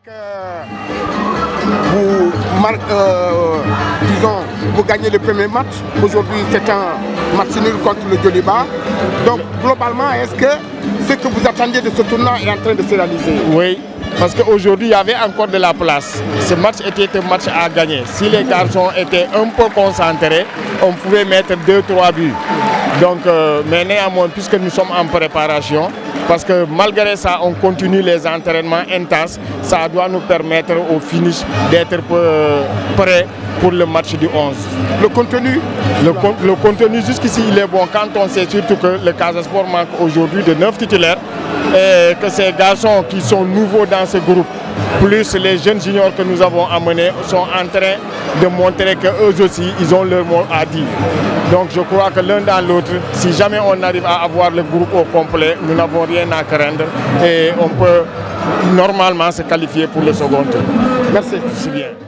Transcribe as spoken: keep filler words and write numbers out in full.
Euh, vous, euh, disons, vous gagnez le premier match. Aujourd'hui, c'est un match nul contre le Djoliba. Donc, globalement, est-ce que ce que vous attendiez de ce tournoi est en train de se réaliser? Oui, parce qu'aujourd'hui, il y avait encore de la place. Ce match était un match à gagner. Si les garçons étaient un peu concentrés, on pouvait mettre deux trois buts. Donc, euh, mais néanmoins, puisque nous sommes en préparation, parce que malgré ça, on continue les entraînements intenses, ça doit nous permettre au finish d'être euh, prêt pour le match du onze. Le contenu Le, con le contenu jusqu'ici, il est bon quand on sait surtout que le Casa Sport manque aujourd'hui de neuf titulaires et que ces garçons qui sont nouveaux dans ce groupe, plus les jeunes juniors que nous avons amenés, sont en train de montrer qu'eux aussi, ils ont leur mot à dire. Donc je crois que l'un dans l'autre, si jamais on arrive à avoir le groupe au complet, nous n'avons rien à craindre et on peut normalement se qualifier pour le second tour. Merci. C'est bien.